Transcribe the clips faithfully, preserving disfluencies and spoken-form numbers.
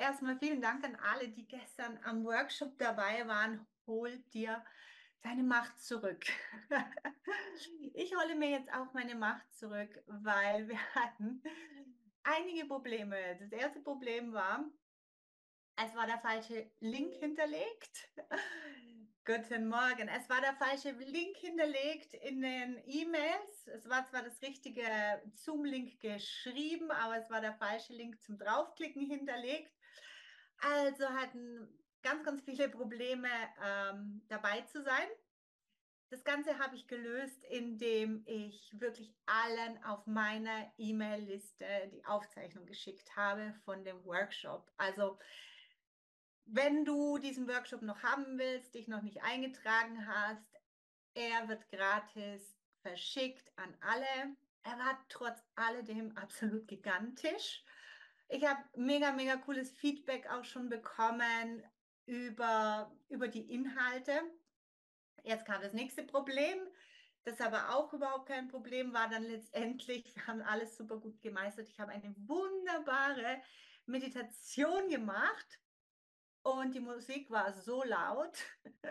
erstmal vielen Dank an alle, die gestern am Workshop dabei waren. Hol dir deine Macht zurück. Ich hole mir jetzt auch meine Macht zurück, weil wir hatten einige Probleme. Das erste Problem war, es war der falsche Link hinterlegt. Guten Morgen. Es war der falsche Link hinterlegt in den E-Mails. Es war zwar das richtige Zoom-Link geschrieben, aber es war der falsche Link zum Draufklicken hinterlegt. Also hatten ganz, ganz viele Probleme ähm, dabei zu sein. Das Ganze habe ich gelöst, indem ich wirklich allen auf meiner E-Mail-Liste die Aufzeichnung geschickt habe von dem Workshop. Also wenn du diesen Workshop noch haben willst, dich noch nicht eingetragen hast, er wird gratis verschickt an alle. Er war trotz alledem absolut gigantisch. Ich habe mega, mega cooles Feedback auch schon bekommen über, über die Inhalte. Jetzt kam das nächste Problem, das aber auch überhaupt kein Problem war dann letztendlich. Wir haben alles super gut gemeistert. Ich habe eine wunderbare Meditation gemacht. Und die Musik war so laut,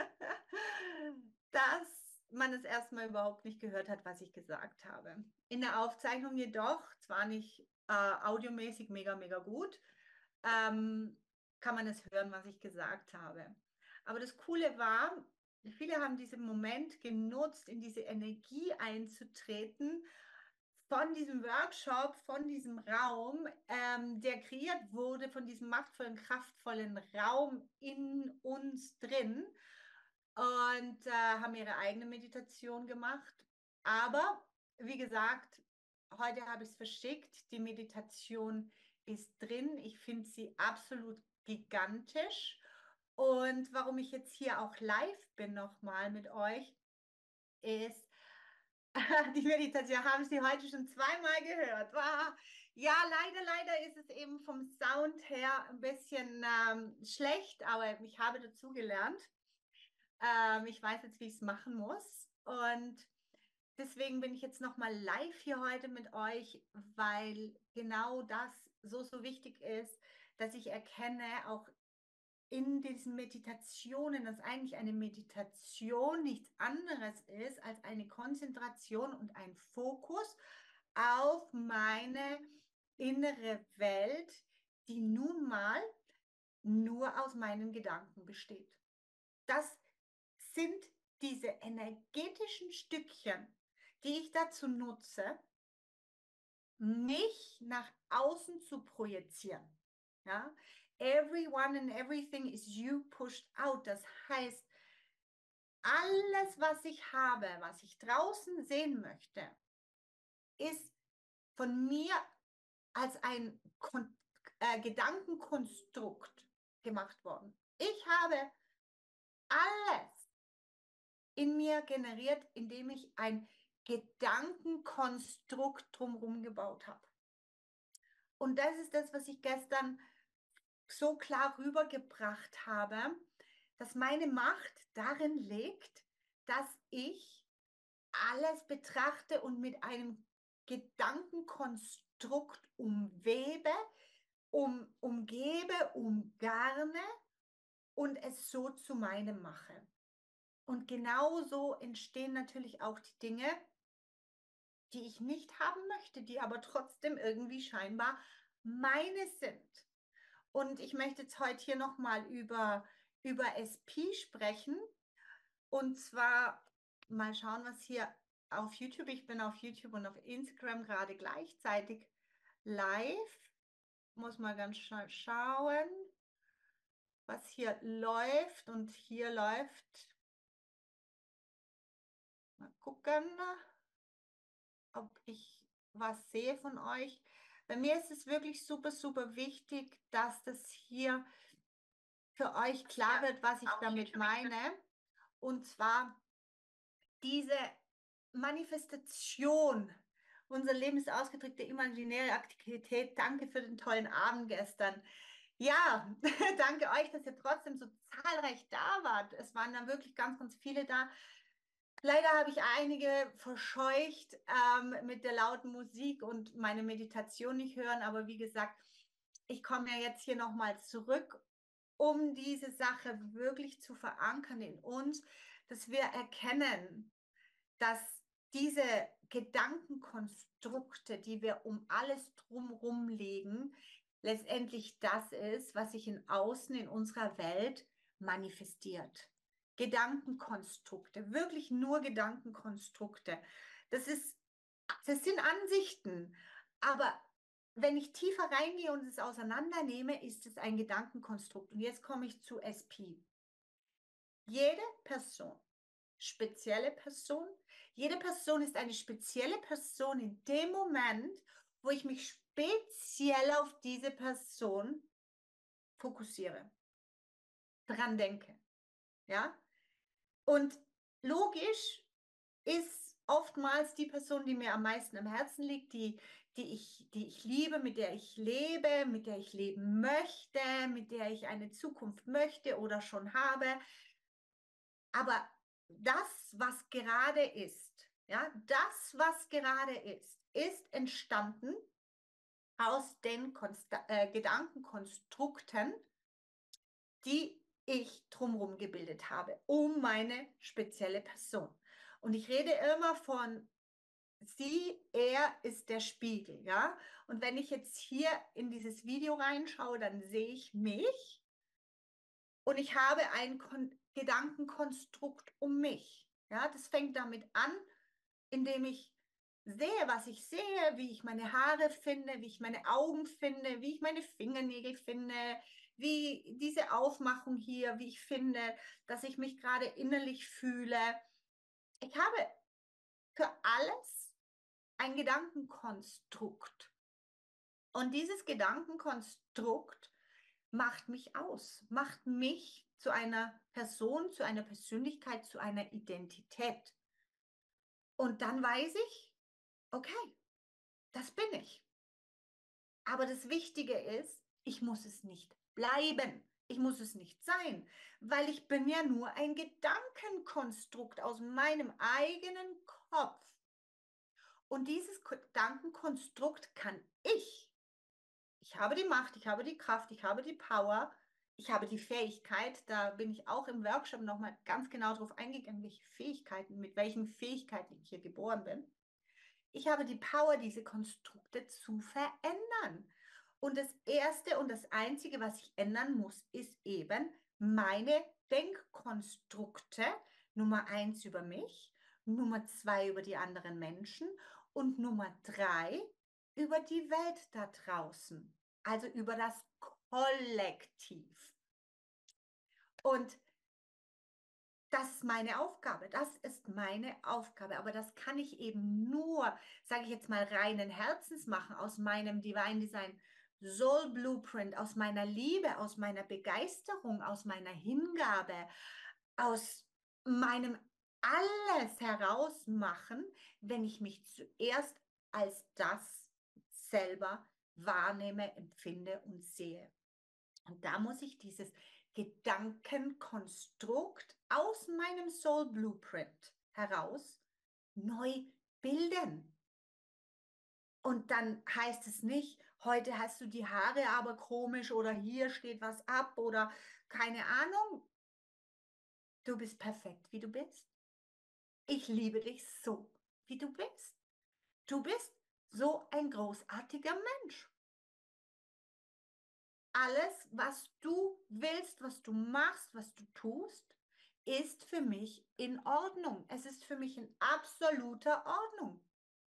dass man es erstmal überhaupt nicht gehört hat, was ich gesagt habe. In der Aufzeichnung jedoch, zwar nicht äh, audiomäßig mega, mega gut, ähm, kann man es hören, was ich gesagt habe. Aber das Coole war, viele haben diesen Moment genutzt, in diese Energie einzutreten, von diesem Workshop, von diesem Raum, ähm, der kreiert wurde, von diesem machtvollen, kraftvollen Raum in uns drin und äh, haben ihre eigene Meditation gemacht. Aber wie gesagt, heute habe ich es verschickt. Die Meditation ist drin. Ich finde sie absolut gigantisch. Und warum ich jetzt hier auch live bin nochmal mit euch, ist, die Meditation haben Sie heute schon zweimal gehört. Wow. Ja, leider, leider ist es eben vom Sound her ein bisschen ähm, schlecht, aber ich habe dazu gelernt. Ähm, ich weiß jetzt, wie ich es machen muss. Und deswegen bin ich jetzt nochmal live hier heute mit euch, weil genau das so, so wichtig ist, dass ich erkenne, auch in diesen Meditationen, dass eigentlich eine Meditation nichts anderes ist als eine Konzentration und ein Fokus auf meine innere Welt, die nun mal nur aus meinen Gedanken besteht. Das sind diese energetischen Stückchen, die ich dazu nutze, mich nach außen zu projizieren. Ja? Everyone and everything is you pushed out. Das heißt, alles, was ich habe, was ich draußen sehen möchte, ist von mir als ein Kon äh, Gedankenkonstrukt gemacht worden. Ich habe alles in mir generiert, indem ich ein Gedankenkonstrukt drumherum gebaut habe. Und das ist das, was ich gestern so klar rübergebracht habe, dass meine Macht darin liegt, dass ich alles betrachte und mit einem Gedankenkonstrukt umwebe, um, umgebe, umgarne und es so zu meinem mache. Und genauso entstehen natürlich auch die Dinge, die ich nicht haben möchte, die aber trotzdem irgendwie scheinbar meine sind. Und ich möchte jetzt heute hier nochmal über, über S P sprechen. Und zwar mal schauen, was hier auf YouTube, ich bin auf YouTube und auf Instagram gerade gleichzeitig live. Muss mal ganz schnell schauen, was hier läuft. Und hier läuft, mal gucken, ob ich was sehe von euch. Bei mir ist es wirklich super, super wichtig, dass das hier für euch klar wird, was ich damit meine. Und zwar diese Manifestation. Unser Leben ist ausgedrückte imaginäre Aktivität. Danke für den tollen Abend gestern. Ja, danke euch, dass ihr trotzdem so zahlreich da wart. Es waren dann wirklich ganz, ganz viele da. Leider habe ich einige verscheucht ähm, mit der lauten Musik und meine Meditation nicht hören. Aber wie gesagt, ich komme ja jetzt hier nochmal zurück, um diese Sache wirklich zu verankern in uns, dass wir erkennen, dass diese Gedankenkonstrukte, die wir um alles drumherum legen, letztendlich das ist, was sich in Außen in unserer Welt manifestiert. Gedankenkonstrukte, wirklich nur Gedankenkonstrukte. Das ist, das sind Ansichten, aber wenn ich tiefer reingehe und es auseinandernehme, ist es ein Gedankenkonstrukt. Und jetzt komme ich zu S P. Jede Person, spezielle Person, jede Person ist eine spezielle Person in dem Moment, wo ich mich speziell auf diese Person fokussiere, dran denke. Ja? Und logisch ist oftmals die Person, die mir am meisten am Herzen liegt, die, die ich, die ich liebe, mit der ich lebe, mit der ich leben möchte, mit der ich eine Zukunft möchte oder schon habe. Aber das, was gerade ist, ja, das, was gerade ist, ist entstanden aus den Konsta äh, Gedankenkonstrukten, die ich drumherum gebildet habe, um meine spezielle Person. Und ich rede immer von sie, er ist der Spiegel, ja. Und wenn ich jetzt hier in dieses Video reinschaue, dann sehe ich mich und ich habe ein Kon Gedankenkonstrukt um mich. Ja, das fängt damit an, indem ich sehe, was ich sehe, wie ich meine Haare finde, wie ich meine Augen finde, wie ich meine Fingernägel finde, wie diese Aufmachung hier, wie ich finde, dass ich mich gerade innerlich fühle. Ich habe für alles ein Gedankenkonstrukt. Und dieses Gedankenkonstrukt macht mich aus, macht mich zu einer Person, zu einer Persönlichkeit, zu einer Identität. Und dann weiß ich, okay, das bin ich. Aber das Wichtige ist, ich muss es nicht bleiben. Ich muss es nicht sein, weil ich bin ja nur ein Gedankenkonstrukt aus meinem eigenen Kopf. Und dieses Gedankenkonstrukt kann ich. Ich habe die Macht, ich habe die Kraft, ich habe die Power, ich habe die Fähigkeit. Da bin ich auch im Workshop nochmal ganz genau darauf eingegangen, welche Fähigkeiten, mit welchen Fähigkeiten ich hier geboren bin. Ich habe die Power, diese Konstrukte zu verändern. Und das Erste und das Einzige, was ich ändern muss, ist eben meine Denkkonstrukte. Nummer eins über mich, Nummer zwei über die anderen Menschen und Nummer drei über die Welt da draußen. Also über das Kollektiv. Und das ist meine Aufgabe, das ist meine Aufgabe, aber das kann ich eben nur, sage ich jetzt mal, reinen Herzens machen, aus meinem Divine Design Soul Blueprint, aus meiner Liebe, aus meiner Begeisterung, aus meiner Hingabe, aus meinem alles herausmachen, wenn ich mich zuerst als das selber wahrnehme, empfinde und sehe. Und da muss ich dieses Gedankenkonstrukt aus meinem Soul Blueprint heraus neu bilden. Und dann heißt es nicht, heute hast du die Haare aber komisch oder hier steht was ab oder keine Ahnung. Du bist perfekt, wie du bist. Ich liebe dich so, wie du bist. Du bist so ein großartiger Mensch. Alles, was du willst, was du machst, was du tust, ist für mich in Ordnung. Es ist für mich in absoluter Ordnung.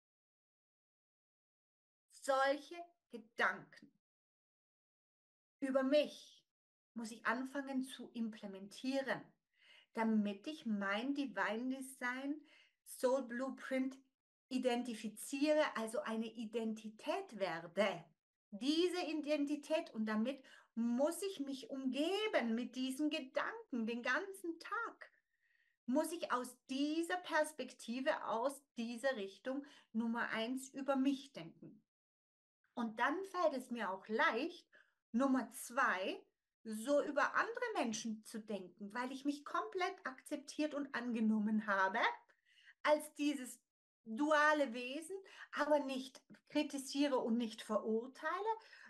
Solche Gedanken über mich muss ich anfangen zu implementieren, damit ich mein Divine Design Soul Blueprint identifiziere, also eine Identität werde. Diese Identität, und damit muss ich mich umgeben mit diesen Gedanken den ganzen Tag. Muss ich aus dieser Perspektive, aus dieser Richtung Nummer eins über mich denken. Und dann fällt es mir auch leicht, Nummer zwei, so über andere Menschen zu denken, weil ich mich komplett akzeptiert und angenommen habe als dieses duale Wesen, aber nicht kritisiere und nicht verurteile,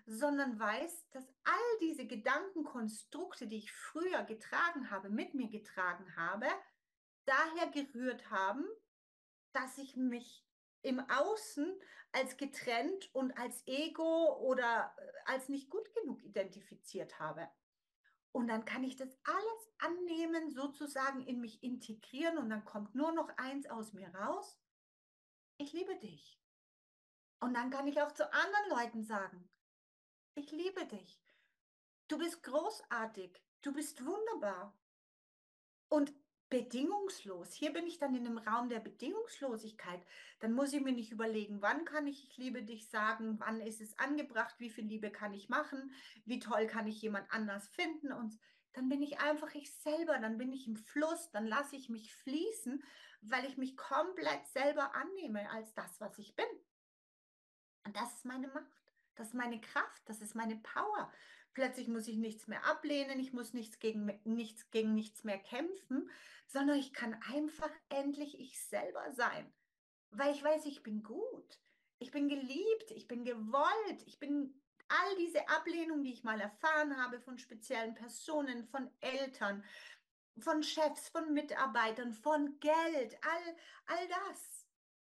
sondern weiß, dass all diese Gedankenkonstrukte, die ich früher getragen habe, mit mir getragen habe, daher gerührt haben, dass ich mich im Außen als getrennt und als Ego oder als nicht gut genug identifiziert habe. Und dann kann ich das alles annehmen, sozusagen in mich integrieren und dann kommt nur noch eins aus mir raus. Ich liebe dich. Und dann kann ich auch zu anderen Leuten sagen, ich liebe dich. Du bist großartig. Du bist wunderbar. Und bedingungslos. Hier bin ich dann in einem Raum der Bedingungslosigkeit. Dann muss ich mir nicht überlegen, wann kann ich ich liebe dich sagen, wann ist es angebracht, wie viel Liebe kann ich machen, wie toll kann ich jemand anders finden. Und dann bin ich einfach ich selber, dann bin ich im Fluss, dann lasse ich mich fließen, weil ich mich komplett selber annehme als das, was ich bin. Und das ist meine Macht, das ist meine Kraft, das ist meine Power. Plötzlich muss ich nichts mehr ablehnen, ich muss nichts gegen, nichts gegen nichts mehr kämpfen, sondern ich kann einfach endlich ich selber sein, weil ich weiß, ich bin gut, ich bin geliebt, ich bin gewollt, ich bin all diese Ablehnung, die ich mal erfahren habe von speziellen Personen, von Eltern, von Chefs, von Mitarbeitern, von Geld, all, all das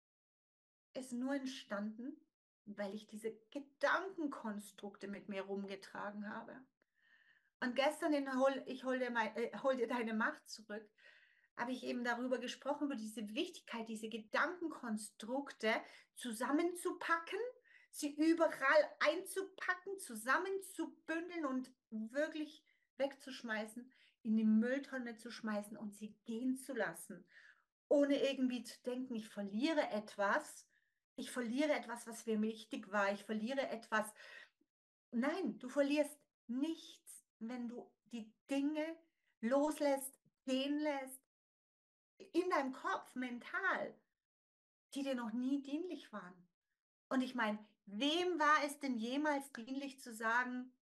ist nur entstanden, weil ich diese Gedankenkonstrukte mit mir rumgetragen habe. Und gestern in Hol, ich hol dir, mein, äh, hol dir deine Macht zurück, habe ich eben darüber gesprochen, über diese Wichtigkeit, diese Gedankenkonstrukte zusammenzupacken, sie überall einzupacken, zusammenzubündeln und wirklich wegzuschmeißen, in die Mülltonne zu schmeißen und sie gehen zu lassen, ohne irgendwie zu denken, ich verliere etwas, ich verliere etwas, was mir wichtig war, ich verliere etwas. Nein, du verlierst nichts, wenn du die Dinge loslässt, gehen lässt, in deinem Kopf, mental, die dir noch nie dienlich waren. Und ich meine, wem war es denn jemals dienlich zu sagen,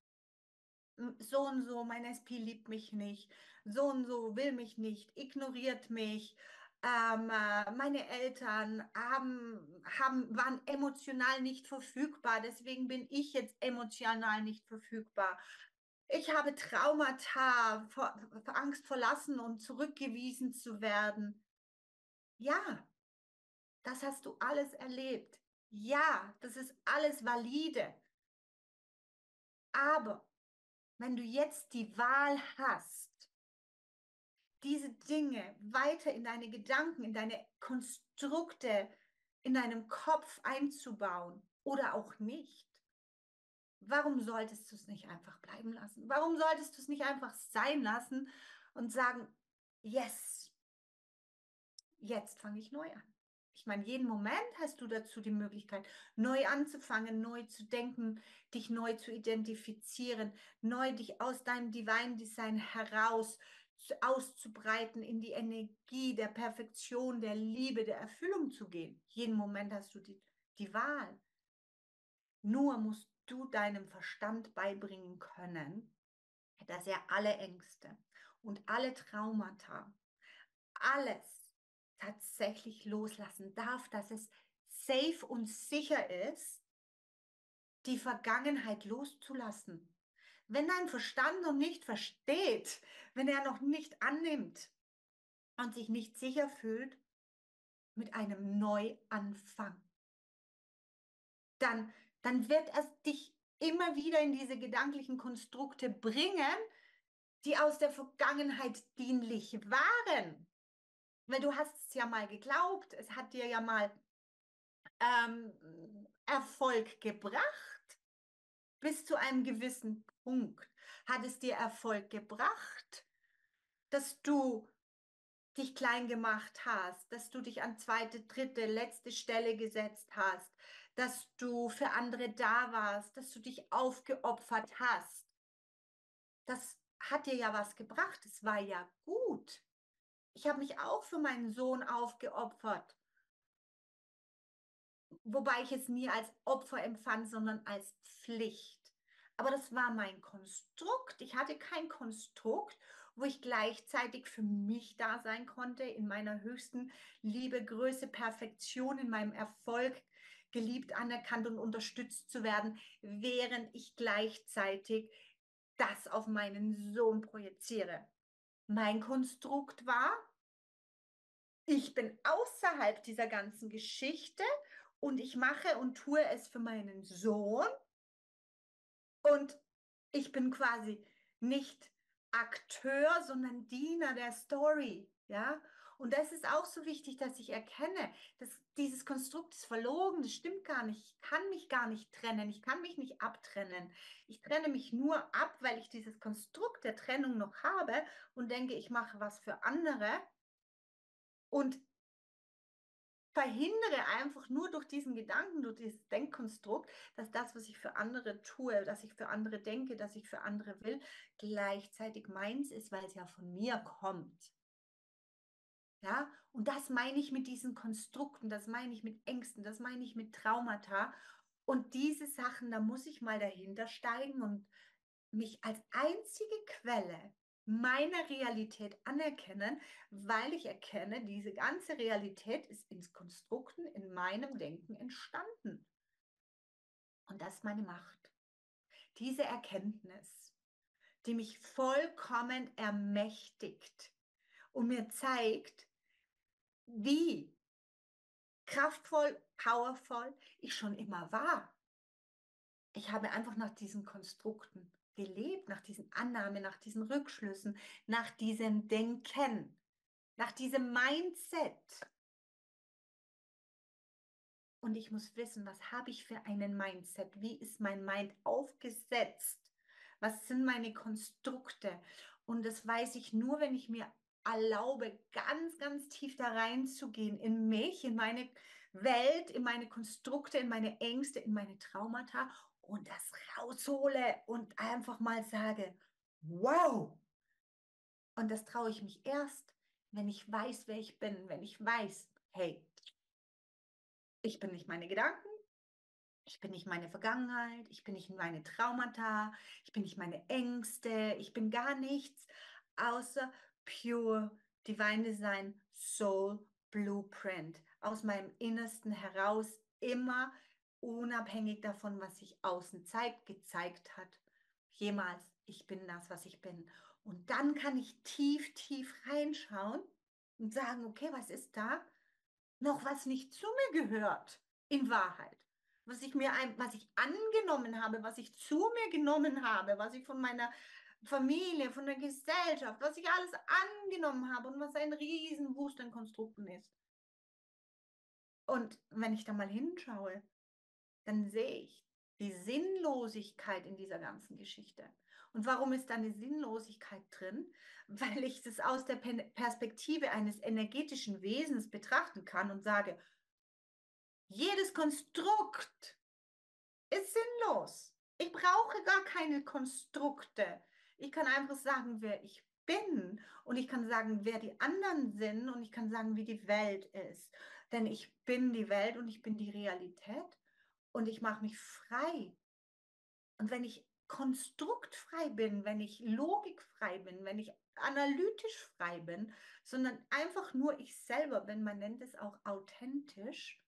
so und so, mein S P liebt mich nicht, so und so will mich nicht, ignoriert mich, ähm, äh, meine Eltern haben, haben, waren emotional nicht verfügbar, deswegen bin ich jetzt emotional nicht verfügbar. Ich habe Traumata, vor, vor Angst verlassen und zurückgewiesen zu werden. Ja, das hast du alles erlebt. Ja, das ist alles valide. Aber wenn du jetzt die Wahl hast, diese Dinge weiter in deine Gedanken, in deine Konstrukte, in deinem Kopf einzubauen oder auch nicht, warum solltest du es nicht einfach bleiben lassen? Warum solltest du es nicht einfach sein lassen und sagen, yes, jetzt fange ich neu an? Ich meine, jeden Moment hast du dazu die Möglichkeit, neu anzufangen, neu zu denken, dich neu zu identifizieren, neu dich aus deinem Divine Design heraus auszubreiten, in die Energie der Perfektion, der Liebe, der Erfüllung zu gehen. Jeden Moment hast du die, die Wahl. Nur musst du deinem Verstand beibringen können, dass er alle Ängste und alle Traumata, alles tatsächlich loslassen darf, dass es safe und sicher ist, die Vergangenheit loszulassen. Wenn dein Verstand noch nicht versteht, wenn er noch nicht annimmt und sich nicht sicher fühlt mit einem Neuanfang, dann, dann wird es dich immer wieder in diese gedanklichen Konstrukte bringen, die aus der Vergangenheit dienlich waren. Weil du hast es ja mal geglaubt, es hat dir ja mal ähm, Erfolg gebracht, bis zu einem gewissen Punkt. Hat es dir Erfolg gebracht, dass du dich klein gemacht hast, dass du dich an zweite, dritte, letzte Stelle gesetzt hast, dass du für andere da warst, dass du dich aufgeopfert hast. Das hat dir ja was gebracht, es war ja gut. Ich habe mich auch für meinen Sohn aufgeopfert, wobei ich es nie als Opfer empfand, sondern als Pflicht. Aber das war mein Konstrukt. Ich hatte kein Konstrukt, wo ich gleichzeitig für mich da sein konnte, in meiner höchsten Liebe, Größe, Perfektion, in meinem Erfolg, geliebt, anerkannt und unterstützt zu werden, während ich gleichzeitig das auf meinen Sohn projiziere. Mein Konstrukt war, ich bin außerhalb dieser ganzen Geschichte und ich mache und tue es für meinen Sohn und ich bin quasi nicht Akteur, sondern Diener der Story, ja? Und das ist auch so wichtig, dass ich erkenne, dass dieses Konstrukt ist verlogen, das stimmt gar nicht. Ich kann mich gar nicht trennen, ich kann mich nicht abtrennen. Ich trenne mich nur ab, weil ich dieses Konstrukt der Trennung noch habe und denke, ich mache was für andere und verhindere einfach nur durch diesen Gedanken, durch dieses Denkkonstrukt, dass das, was ich für andere tue, dass ich für andere denke, dass ich für andere will, gleichzeitig meins ist, weil es ja von mir kommt. Ja, und das meine ich mit diesen Konstrukten, das meine ich mit Ängsten, das meine ich mit Traumata. Und diese Sachen, da muss ich mal dahinter steigen und mich als einzige Quelle meiner Realität anerkennen, weil ich erkenne, diese ganze Realität ist ins Konstrukten in meinem Denken entstanden. Und das ist meine Macht. Diese Erkenntnis, die mich vollkommen ermächtigt und mir zeigt, wie kraftvoll, powervoll ich schon immer war. Ich habe einfach nach diesen Konstrukten gelebt, nach diesen Annahmen, nach diesen Rückschlüssen, nach diesem Denken, nach diesem Mindset. Und ich muss wissen, was habe ich für einen Mindset? Wie ist mein Mind aufgesetzt? Was sind meine Konstrukte? Und das weiß ich nur, wenn ich mir erlaube, ganz, ganz tief da reinzugehen in mich, in meine Welt, in meine Konstrukte, in meine Ängste, in meine Traumata und das raushole und einfach mal sage, wow! Und das traue ich mich erst, wenn ich weiß, wer ich bin, wenn ich weiß, hey, ich bin nicht meine Gedanken, ich bin nicht meine Vergangenheit, ich bin nicht meine Traumata, ich bin nicht meine Ängste, ich bin gar nichts außer pure Divine Design Soul Blueprint. Aus meinem Innersten heraus, immer unabhängig davon, was sich außen zeigt, gezeigt hat. Jemals, ich bin das, was ich bin. Und dann kann ich tief, tief reinschauen und sagen, okay, was ist da? Noch was nicht zu mir gehört, in Wahrheit. Was ich mir, ein, was ich angenommen habe, was ich zu mir genommen habe, was ich von meiner Familie, von der Gesellschaft, was ich alles angenommen habe und was ein Riesenwust an Konstrukten ist. Und wenn ich da mal hinschaue, dann sehe ich die Sinnlosigkeit in dieser ganzen Geschichte. Und warum ist da eine Sinnlosigkeit drin? Weil ich das aus der Perspektive eines energetischen Wesens betrachten kann und sage, jedes Konstrukt ist sinnlos. Ich brauche gar keine Konstrukte. Ich kann einfach sagen, wer ich bin und ich kann sagen, wer die anderen sind und ich kann sagen, wie die Welt ist. Denn ich bin die Welt und ich bin die Realität und ich mache mich frei. Und wenn ich konstruktfrei bin, wenn ich logikfrei bin, wenn ich analytisch frei bin, sondern einfach nur ich selber bin, man nennt es auch authentisch,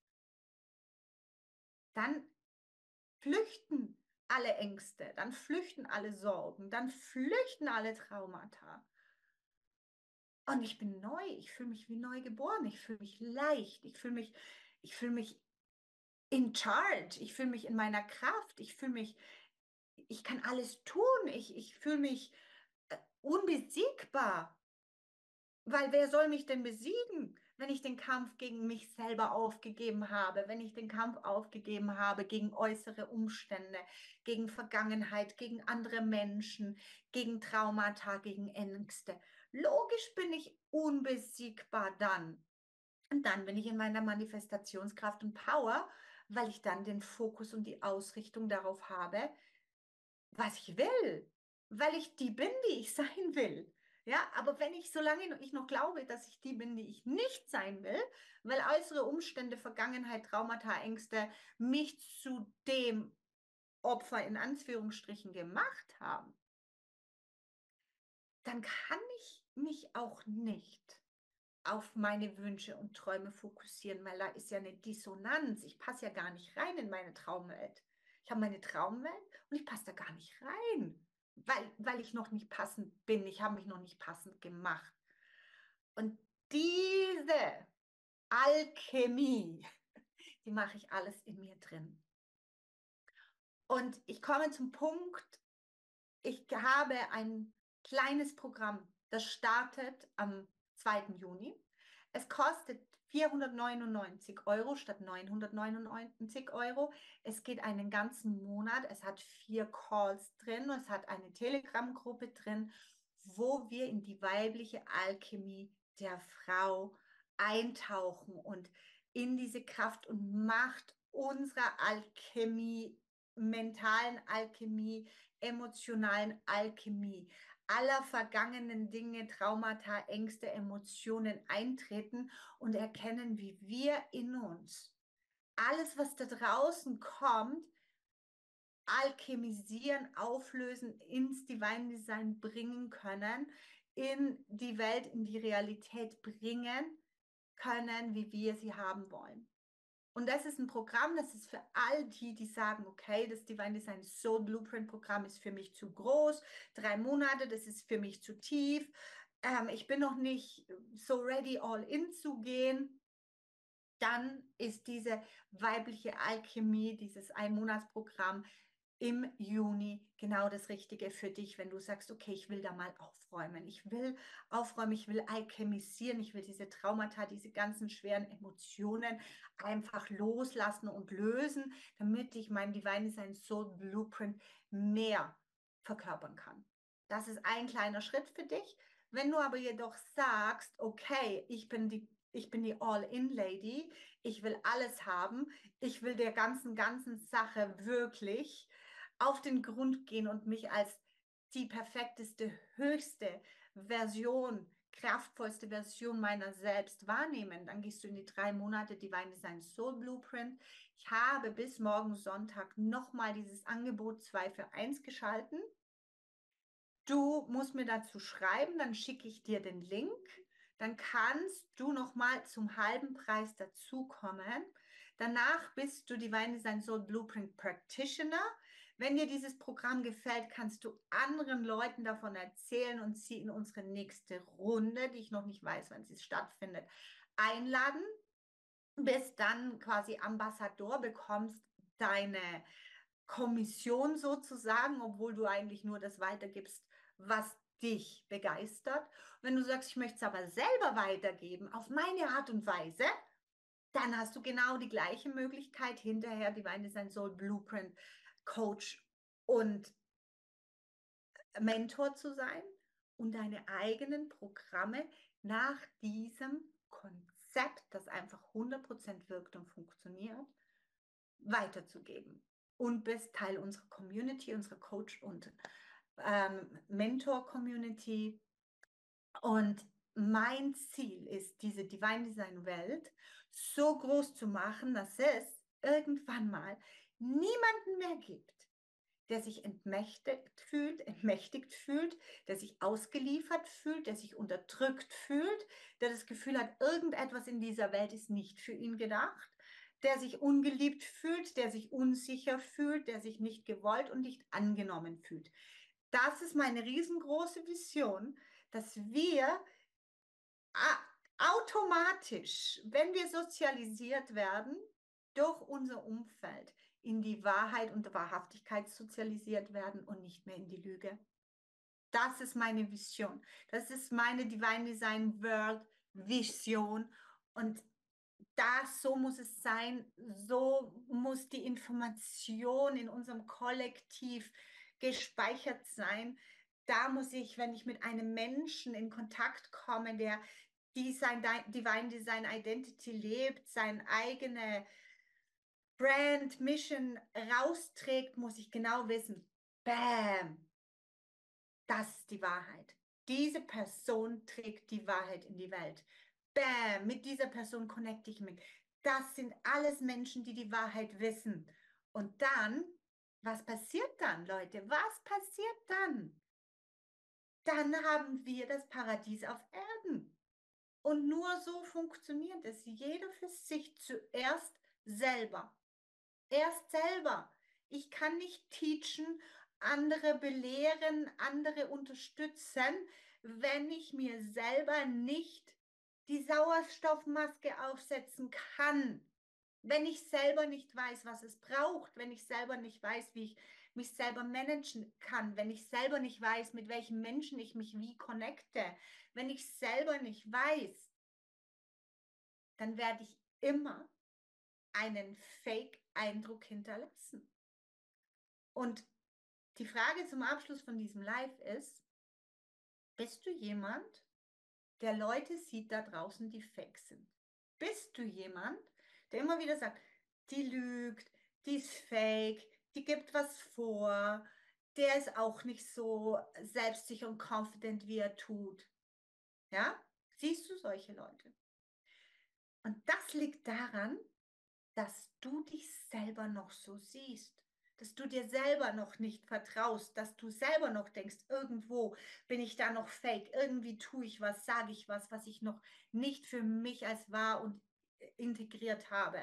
dann flüchten alle Ängste, dann flüchten alle Sorgen, dann flüchten alle Traumata. Und ich bin neu, ich fühle mich wie neu geboren, ich fühle mich leicht, ich fühle mich, ich fühle mich in charge, ich fühle mich in meiner Kraft, ich fühle mich, ich kann alles tun, ich, ich fühle mich äh, unbesiegbar. Weil wer soll mich denn besiegen, wenn ich den Kampf gegen mich selber aufgegeben habe, wenn ich den Kampf aufgegeben habe gegen äußere Umstände, gegen Vergangenheit, gegen andere Menschen, gegen Traumata, gegen Ängste. Logisch bin ich unbesiegbar dann. Und dann bin ich in meiner Manifestationskraft und Power, weil ich dann den Fokus und die Ausrichtung darauf habe, was ich will, weil ich die bin, die ich sein will. Ja, aber wenn ich, solange ich noch glaube, dass ich die bin, die ich nicht sein will, weil äußere Umstände, Vergangenheit, Traumata, Ängste mich zu dem Opfer in Anführungsstrichen gemacht haben, dann kann ich mich auch nicht auf meine Wünsche und Träume fokussieren, weil da ist ja eine Dissonanz. Ich passe ja gar nicht rein in meine Traumwelt. Ich habe meine Traumwelt und ich passe da gar nicht rein, weil, weil ich noch nicht passend bin. Ich habe mich noch nicht passend gemacht. Und diese Alchemie, die mache ich alles in mir drin. Und ich komme zum Punkt, ich habe ein kleines Programm, das startet am zweiten Juni. Es kostet vierhundertneunundneunzig Euro statt neunhundertneunundneunzig Euro. Es geht einen ganzen Monat. Es hat vier Calls drin und es hat eine Telegram-Gruppe drin, wo wir in die weibliche Alchemie der Frau eintauchen und in diese Kraft und Macht unserer Alchemie, mentalen Alchemie, emotionalen Alchemie, aller vergangenen Dinge, Traumata, Ängste, Emotionen eintreten und erkennen, wie wir in uns alles, was da draußen kommt, alchemisieren, auflösen, ins Divine Design bringen können, in die Welt, in die Realität bringen können, wie wir sie haben wollen. Und das ist ein Programm, das ist für all die, die sagen, okay, das Divine Design Soul Blueprint Programm ist für mich zu groß, drei Monate, das ist für mich zu tief, ähm, ich bin noch nicht so ready, all in zu gehen. Dann ist diese weibliche Alchemie, dieses Einmonatsprogramm im Juni genau das Richtige für dich, wenn du sagst, okay, ich will da mal aufräumen. Ich will aufräumen, ich will alchemisieren, ich will diese Traumata, diese ganzen schweren Emotionen einfach loslassen und lösen, damit ich mein Divine Design Soul Blueprint mehr verkörpern kann. Das ist ein kleiner Schritt für dich. Wenn du aber jedoch sagst, okay, ich bin die ich bin die All-in-Lady, ich will alles haben, ich will der ganzen, ganzen Sache wirklich auf den Grund gehen und mich als die perfekteste, höchste Version, kraftvollste Version meiner selbst wahrnehmen. Dann gehst du in die drei Monate Divine Design Soul Blueprint. Ich habe bis morgen Sonntag nochmal dieses Angebot zwei für eins geschalten. Du musst mir dazu schreiben, dann schicke ich dir den Link. Dann kannst du nochmal zum halben Preis dazukommen. Danach bist du Divine Design Soul Blueprint Practitioner. Wenn dir dieses Programm gefällt, kannst du anderen Leuten davon erzählen und sie in unsere nächste Runde, die ich noch nicht weiß, wann sie stattfindet, einladen. Bis dann quasi Ambassador bekommst, deine Kommission sozusagen, obwohl du eigentlich nur das weitergibst, was dich begeistert. Wenn du sagst, ich möchte es aber selber weitergeben, auf meine Art und Weise, dann hast du genau die gleiche Möglichkeit, hinterher Divine Design Soul Blueprint Coach und Mentor zu sein und deine eigenen Programme nach diesem Konzept, das einfach hundert Prozent wirkt und funktioniert, weiterzugeben. Und bist Teil unserer Community, unserer Coach- und ähm, Mentor-Community. Und mein Ziel ist, diese Divine Design Welt so groß zu machen, dass es irgendwann mal niemanden mehr gibt, der sich entmächtigt fühlt, entmächtigt fühlt, der sich ausgeliefert fühlt, der sich unterdrückt fühlt, der das Gefühl hat, irgendetwas in dieser Welt ist nicht für ihn gedacht, der sich ungeliebt fühlt, der sich unsicher fühlt, der sich nicht gewollt und nicht angenommen fühlt. Das ist meine riesengroße Vision, dass wir automatisch, wenn wir sozialisiert werden, durch unser Umfeld in die Wahrheit und Wahrhaftigkeit sozialisiert werden und nicht mehr in die Lüge. Das ist meine Vision. Das ist meine Divine Design World Vision. Und das, so muss es sein, so muss die Information in unserem Kollektiv gespeichert sein. Da muss ich, wenn ich mit einem Menschen in Kontakt komme, der die sein Divine Design Identity lebt, seine eigene Brand, Mission rausträgt, muss ich genau wissen, bam, das ist die Wahrheit. Diese Person trägt die Wahrheit in die Welt. Bam, mit dieser Person connecte ich mich. Das sind alles Menschen, die die Wahrheit wissen. Und dann, was passiert dann, Leute? Was passiert dann? Dann haben wir das Paradies auf Erden. Und nur so funktioniert es. Jeder für sich zuerst selber. Erst selber. Ich kann nicht teachen, andere belehren, andere unterstützen, wenn ich mir selber nicht die Sauerstoffmaske aufsetzen kann. Wenn ich selber nicht weiß, was es braucht, wenn ich selber nicht weiß, wie ich mich selber managen kann, wenn ich selber nicht weiß, mit welchen Menschen ich mich wie connecte, wenn ich selber nicht weiß, dann werde ich immer einen Fake-Eindruck hinterlassen. Und die Frage zum Abschluss von diesem Live ist, bist du jemand, der Leute sieht da draußen, die fake sind? Bist du jemand, der immer wieder sagt, die lügt, die ist fake, die gibt was vor, der ist auch nicht so selbstsicher und confident, wie er tut? Ja? Siehst du solche Leute? Und das liegt daran, dass du dich selber noch so siehst, dass du dir selber noch nicht vertraust, dass du selber noch denkst, irgendwo bin ich da noch fake, irgendwie tue ich was, sage ich was, was ich noch nicht für mich als wahr und integriert habe.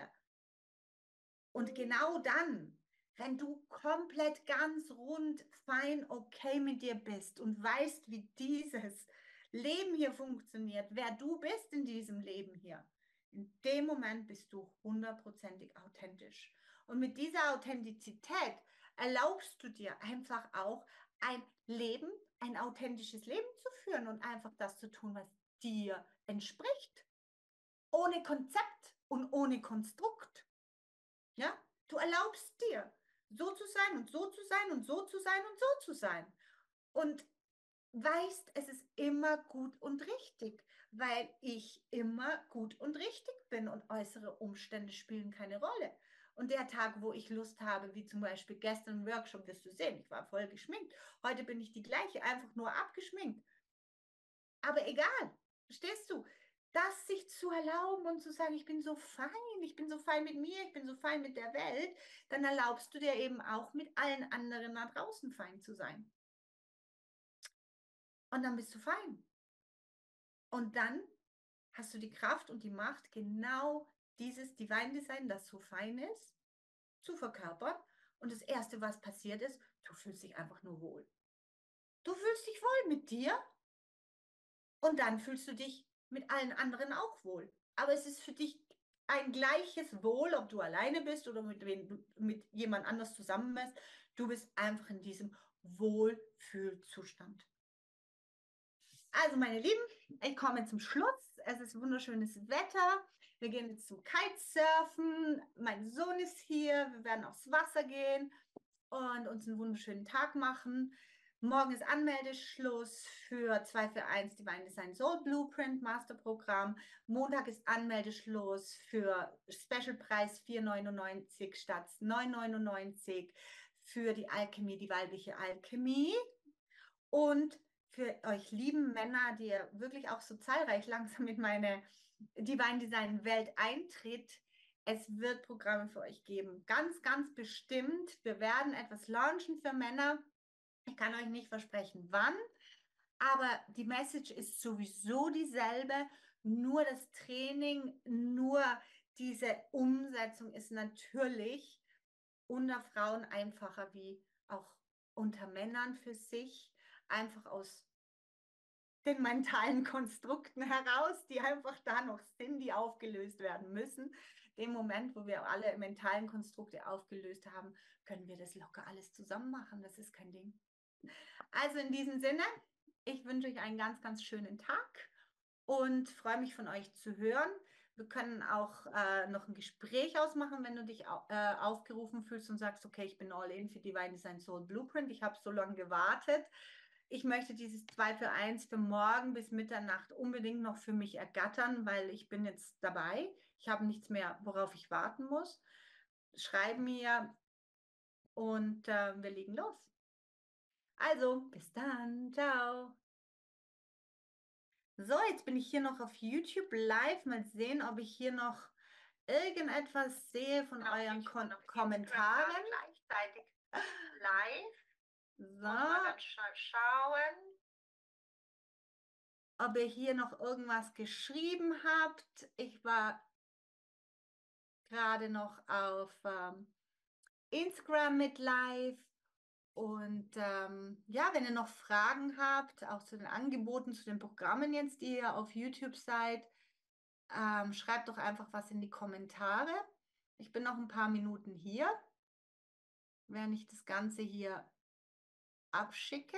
Und genau dann, wenn du komplett ganz rund, fein, okay mit dir bist und weißt, wie dieses Leben hier funktioniert, wer du bist in diesem Leben hier, in dem Moment bist du hundertprozentig authentisch. Und mit dieser Authentizität erlaubst du dir einfach auch ein Leben, ein authentisches Leben zu führen und einfach das zu tun, was dir entspricht. Ohne Konzept und ohne Konstrukt. Ja? Du erlaubst dir, so zu sein und so zu sein und so zu sein und so zu sein. Und weißt, es ist immer gut und richtig, weil ich immer gut und richtig bin und äußere Umstände spielen keine Rolle. Und der Tag, wo ich Lust habe, wie zum Beispiel gestern im Workshop, wirst du sehen, ich war voll geschminkt. Heute bin ich die gleiche, einfach nur abgeschminkt. Aber egal, verstehst du? Das sich zu erlauben und zu sagen, ich bin so fein, ich bin so fein mit mir, ich bin so fein mit der Welt, dann erlaubst du dir eben auch mit allen anderen da draußen fein zu sein. Und dann bist du fein. Und dann hast du die Kraft und die Macht, genau dieses Divine Design, das so fein ist, zu verkörpern. Und das Erste, was passiert ist, du fühlst dich einfach nur wohl. Du fühlst dich wohl mit dir und dann fühlst du dich mit allen anderen auch wohl. Aber es ist für dich ein gleiches Wohl, ob du alleine bist oder mit, wen, mit jemand anders zusammen bist. Du bist einfach in diesem Wohlfühlzustand. Also meine Lieben, ich komme zum Schluss. Es ist wunderschönes Wetter. Wir gehen jetzt zum Kitesurfen. Mein Sohn ist hier. Wir werden aufs Wasser gehen und uns einen wunderschönen Tag machen. Morgen ist Anmeldeschluss für zwei für eins Divine Design Soul Blueprint Masterprogramm. Montag ist Anmeldeschluss für Specialpreis vier neunundneunzig statt neun neunundneunzig für die Alchemie, die weibliche Alchemie. Und für euch lieben Männer, die ihr wirklich auch so zahlreich langsam in meine Divine Design Welt eintritt, es wird Programme für euch geben. Ganz, ganz bestimmt. Wir werden etwas launchen für Männer. Ich kann euch nicht versprechen, wann, aber die Message ist sowieso dieselbe. Nur das Training, nur diese Umsetzung ist natürlich unter Frauen einfacher wie auch unter Männern für sich, einfach aus den mentalen Konstrukten heraus, die einfach da noch sind, die aufgelöst werden müssen. Dem Moment, wo wir alle mentalen Konstrukte aufgelöst haben, können wir das locker alles zusammen machen. Das ist kein Ding. Also in diesem Sinne, ich wünsche euch einen ganz, ganz schönen Tag und freue mich von euch zu hören. Wir können auch äh, noch ein Gespräch ausmachen, wenn du dich au äh, aufgerufen fühlst und sagst, okay, ich bin all in für Divine Design Soul Blueprint. Ich habe so lange gewartet. Ich möchte dieses zwei für eins für morgen bis Mitternacht unbedingt noch für mich ergattern, weil ich bin jetzt dabei. Ich habe nichts mehr, worauf ich warten muss. Schreib mir und äh, wir legen los. Also, bis dann. Ciao. So, jetzt bin ich hier noch auf YouTube live. Mal sehen, ob ich hier noch irgendetwas sehe von Genau, euren ich bin Kon auf Kommentaren. gleichzeitig live. So. Muss man dann scha schauen. ob ihr hier noch irgendwas geschrieben habt. Ich war gerade noch auf ähm, Instagram mit live. Und ähm, ja, wenn ihr noch Fragen habt, auch zu den Angeboten, zu den Programmen jetzt, die ihr auf YouTube seid, ähm, schreibt doch einfach was in die Kommentare. Ich bin noch ein paar Minuten hier, während ich das Ganze hier abschicke.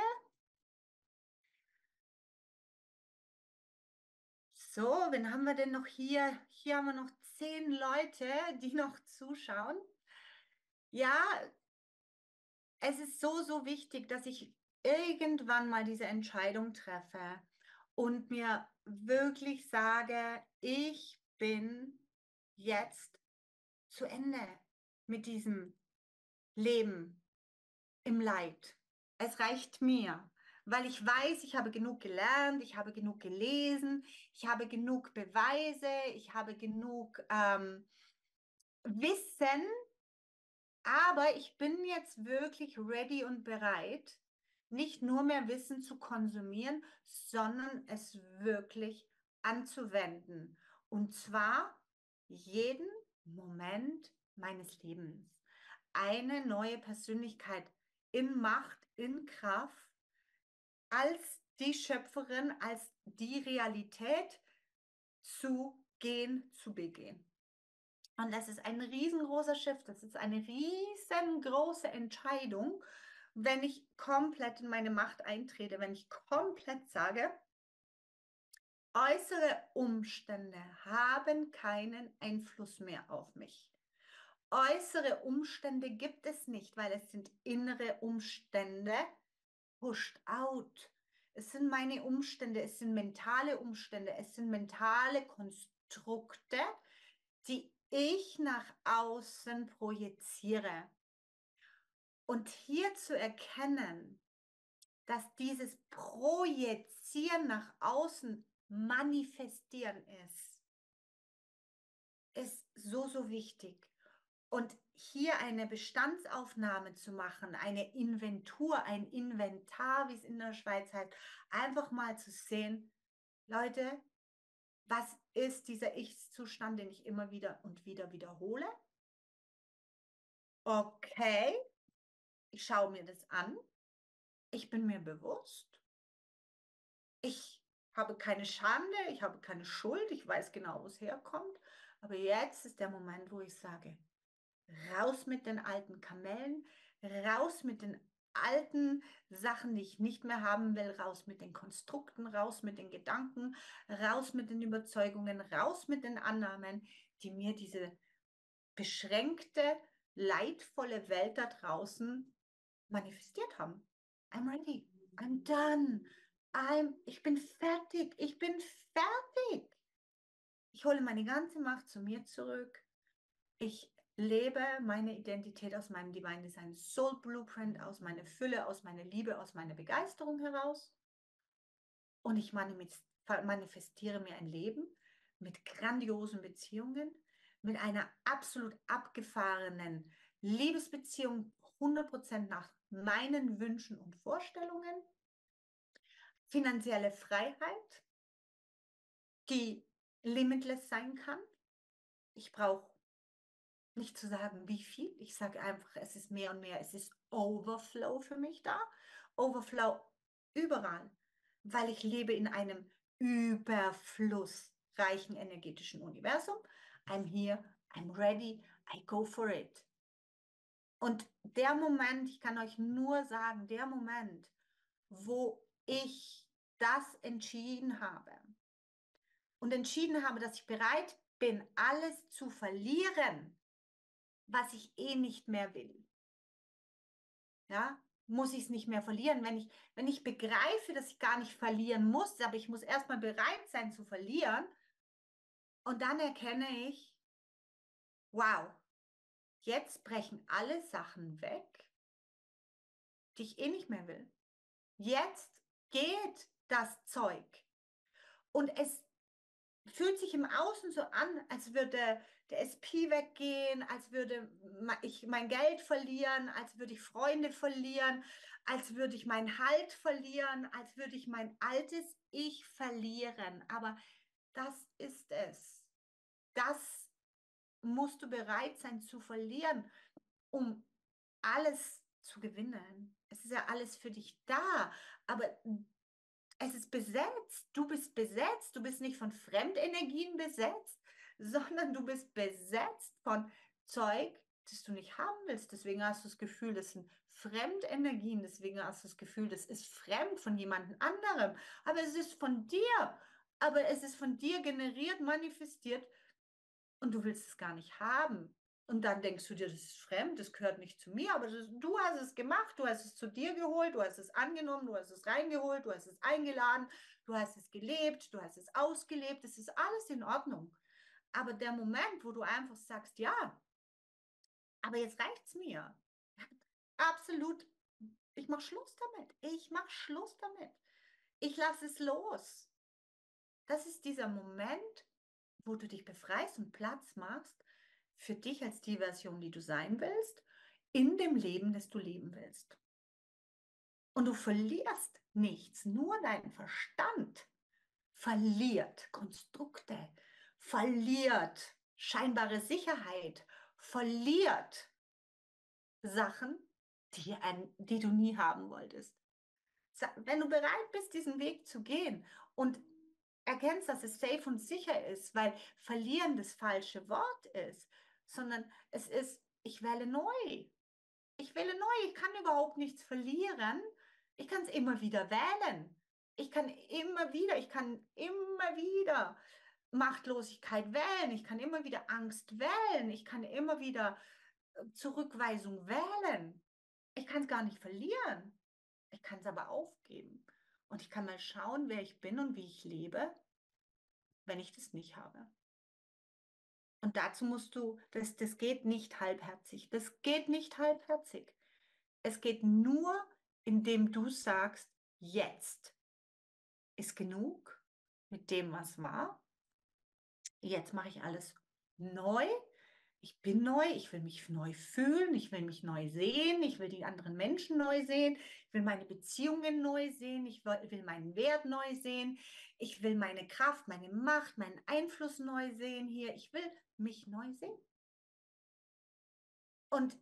So, wen haben wir denn noch hier? Hier haben wir noch zehn Leute, die noch zuschauen. Ja, es ist so, so wichtig, dass ich irgendwann mal diese Entscheidung treffe und mir wirklich sage, ich bin jetzt zu Ende mit diesem Leben im Leid. Es reicht mir, weil ich weiß, ich habe genug gelernt, ich habe genug gelesen, ich habe genug Beweise, ich habe genug ähm, Wissen, aber ich bin jetzt wirklich ready und bereit, nicht nur mehr Wissen zu konsumieren, sondern es wirklich anzuwenden. Und zwar jeden Moment meines Lebens. Eine neue Persönlichkeit in Macht, in Kraft, als die Schöpferin, als die Realität zu gehen, zu begehen. Und das ist ein riesengroßer Shift, das ist eine riesengroße Entscheidung, wenn ich komplett in meine Macht eintrete, wenn ich komplett sage, äußere Umstände haben keinen Einfluss mehr auf mich. Äußere Umstände gibt es nicht, weil es sind innere Umstände, pushed out. Es sind meine Umstände, es sind mentale Umstände, es sind mentale Konstrukte, die ich nach außen projiziere. Und hier zu erkennen, dass dieses Projizieren nach außen manifestieren ist, ist so, so wichtig. Und hier eine Bestandsaufnahme zu machen, eine Inventur, ein Inventar, wie es in der Schweiz heißt, einfach mal zu sehen, Leute, was ist dieser Ich-Zustand, den ich immer wieder und wieder wiederhole? Okay, ich schaue mir das an. Ich bin mir bewusst. Ich habe keine Schande, ich habe keine Schuld, ich weiß genau, wo es herkommt. Aber jetzt ist der Moment, wo ich sage, raus mit den alten Kamellen, raus mit den alten Sachen, die ich nicht mehr haben will, raus mit den Konstrukten, raus mit den Gedanken, raus mit den Überzeugungen, raus mit den Annahmen, die mir diese beschränkte, leidvolle Welt da draußen manifestiert haben. I'm ready. I'm done. I'm, ich bin fertig. Ich bin fertig. Ich hole meine ganze Macht zu mir zurück. Ich lebe meine Identität aus meinem Divine Design Soul Blueprint, aus meiner Fülle, aus meiner Liebe, aus meiner Begeisterung heraus. Und ich manifestiere mir ein Leben mit grandiosen Beziehungen, mit einer absolut abgefahrenen Liebesbeziehung, hundert Prozent nach meinen Wünschen und Vorstellungen, finanzielle Freiheit, die limitless sein kann. Ich brauche nicht zu sagen, wie viel. Ich sage einfach, es ist mehr und mehr. Es ist Overflow für mich da. Overflow überall, weil ich lebe in einem überflussreichen energetischen Universum. I'm here, I'm ready, I go for it. Und der Moment, ich kann euch nur sagen, der Moment, wo ich das entschieden habe und entschieden habe, dass ich bereit bin, alles zu verlieren, was ich eh nicht mehr will, ja, muss ich es nicht mehr verlieren. Wenn ich, wenn ich begreife, dass ich gar nicht verlieren muss, aber ich muss erstmal bereit sein zu verlieren und dann erkenne ich, wow, jetzt brechen alle Sachen weg, die ich eh nicht mehr will. Jetzt geht das Zeug. Und es fühlt sich im Außen so an, als würde der S P weggehen, als würde ich mein Geld verlieren, als würde ich Freunde verlieren, als würde ich meinen Halt verlieren, als würde ich mein altes Ich verlieren. Aber das ist es. Das musst du bereit sein zu verlieren, um alles zu gewinnen. Es ist ja alles für dich da, aber es ist besetzt. Du bist besetzt. Du bist nicht von Fremdenergien besetzt, sondern du bist besetzt von Zeug, das du nicht haben willst. Deswegen hast du das Gefühl, das sind Fremdenergien. Deswegen hast du das Gefühl, das ist fremd von jemand anderem. Aber es ist von dir. Aber es ist von dir generiert, manifestiert und du willst es gar nicht haben. Und dann denkst du dir, das ist fremd, das gehört nicht zu mir, aber das, du hast es gemacht, du hast es zu dir geholt, du hast es angenommen, du hast es reingeholt, du hast es eingeladen, du hast es gelebt, du hast es ausgelebt, es ist alles in Ordnung. Aber der Moment, wo du einfach sagst, ja, aber jetzt reicht's mir, absolut, ich mache Schluss damit, ich mache Schluss damit, ich lasse es los. Das ist dieser Moment, wo du dich befreist und Platz machst für dich als die Version, die du sein willst, in dem Leben, das du leben willst. Und du verlierst nichts, nur dein Verstand verliert Konstrukte, verliert scheinbare Sicherheit, verliert Sachen, die, die du nie haben wolltest. Wenn du bereit bist, diesen Weg zu gehen und erkennst, dass es safe und sicher ist, weil verlieren das falsche Wort ist, sondern es ist, ich wähle neu. Ich wähle neu. Ich kann überhaupt nichts verlieren. Ich kann es immer wieder wählen. Ich kann immer wieder, ich kann immer wieder Machtlosigkeit wählen. Ich kann immer wieder Angst wählen. Ich kann immer wieder Zurückweisung wählen. Ich kann es gar nicht verlieren. Ich kann es aber aufgeben. Und ich kann mal schauen, wer ich bin und wie ich lebe, wenn ich das nicht habe. Und dazu musst du, das, das geht nicht halbherzig. Das geht nicht halbherzig. Es geht nur, indem du sagst, jetzt ist genug mit dem, was war. Jetzt mache ich alles neu. Ich bin neu, ich will mich neu fühlen, ich will mich neu sehen, ich will die anderen Menschen neu sehen, ich will meine Beziehungen neu sehen, ich will meinen Wert neu sehen, ich will meine Kraft, meine Macht, meinen Einfluss neu sehen hier, ich will mich neu sehen. Und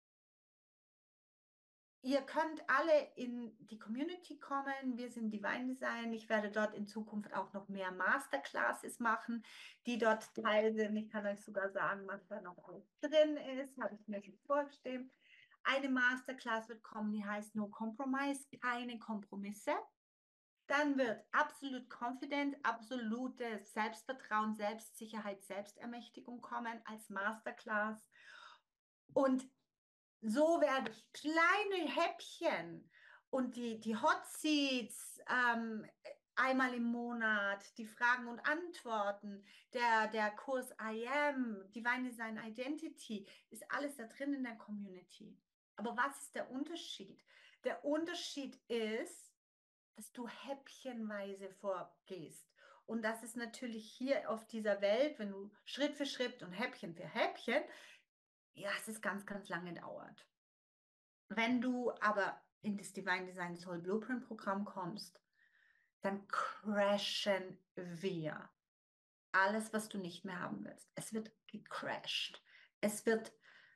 ihr könnt alle in die Community kommen. Wir sind Divine Design. Ich werde dort in Zukunft auch noch mehr Masterclasses machen, die dort teil sind. Ich kann euch sogar sagen, was da noch alles drin ist. Habe ich mir schon vorgestellt. Eine Masterclass wird kommen, die heißt No Compromise, keine Kompromisse. Dann wird absolut Confident, absolutes Selbstvertrauen, Selbstsicherheit, Selbstermächtigung kommen als Masterclass. Und so werde ich kleine Häppchen und die, die Hot Seats ähm, einmal im Monat, die Fragen und Antworten, der, der Kurs I Am, Divine Design Identity, ist alles da drin in der Community. Aber was ist der Unterschied? Der Unterschied ist, dass du häppchenweise vorgehst. Und das ist natürlich hier auf dieser Welt, wenn du Schritt für Schritt und Häppchen für Häppchen, ja, es ist ganz, ganz lange dauert. Wenn du aber in das Divine Design Soul Blueprint Programm kommst, dann crashen wir alles, was du nicht mehr haben willst. Es wird gecrashed. Es wird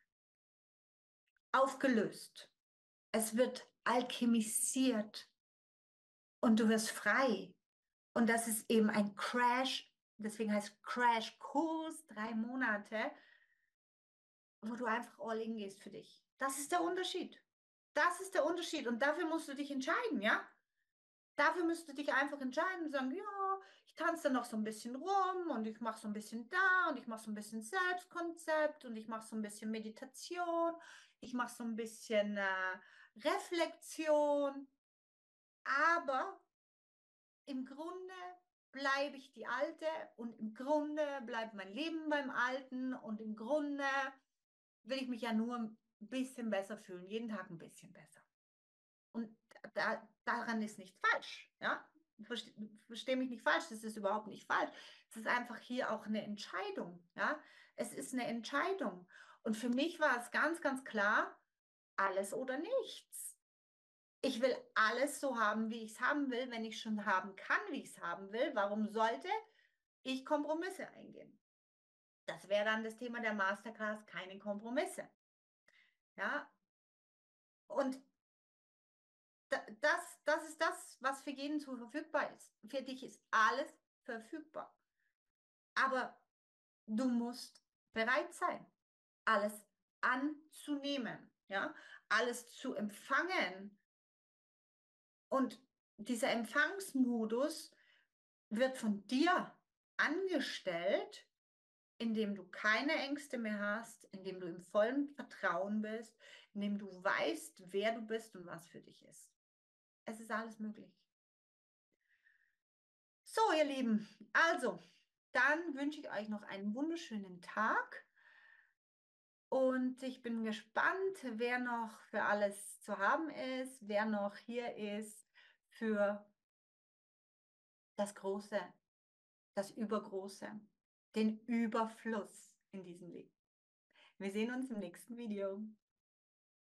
aufgelöst. Es wird alchemisiert und du wirst frei. Und das ist eben ein Crash, deswegen heißt Crash-Kurs, drei Monate, wo du einfach all in gehst für dich. Das ist der Unterschied. Das ist der Unterschied. Und dafür musst du dich entscheiden, ja? Dafür müsst du dich einfach entscheiden und sagen, ja, ich tanze dann noch so ein bisschen rum und ich mache so ein bisschen da und ich mache so ein bisschen Selbstkonzept und ich mache so ein bisschen Meditation, ich mache so ein bisschen äh, Reflexion, aber im Grunde bleibe ich die Alte und im Grunde bleibt mein Leben beim Alten und im Grunde will ich mich ja nur ein bisschen besser fühlen, jeden Tag ein bisschen besser. Und da, daran ist nichts falsch, ja. verstehe versteh mich nicht falsch, das ist überhaupt nicht falsch. Es ist einfach hier auch eine Entscheidung, ja. Es ist eine Entscheidung. Und für mich war es ganz, ganz klar, alles oder nichts. Ich will alles so haben, wie ich es haben will, wenn ich schon haben kann, wie ich es haben will. Warum sollte ich Kompromisse eingehen? Das wäre dann das Thema der Masterclass, keine Kompromisse. Ja, und da, das, das ist das, was für jeden so verfügbar ist. Für dich ist alles verfügbar. Aber du musst bereit sein, alles anzunehmen, ja, alles zu empfangen. Und dieser Empfangsmodus wird von dir angestellt, indem du keine Ängste mehr hast, indem du im vollen Vertrauen bist, indem du weißt, wer du bist und was für dich ist. Es ist alles möglich. So, ihr Lieben, also, dann wünsche ich euch noch einen wunderschönen Tag und ich bin gespannt, wer noch für alles zu haben ist, wer noch hier ist für das Große, das Übergroße, den Überfluss in diesem Leben. Wir sehen uns im nächsten Video.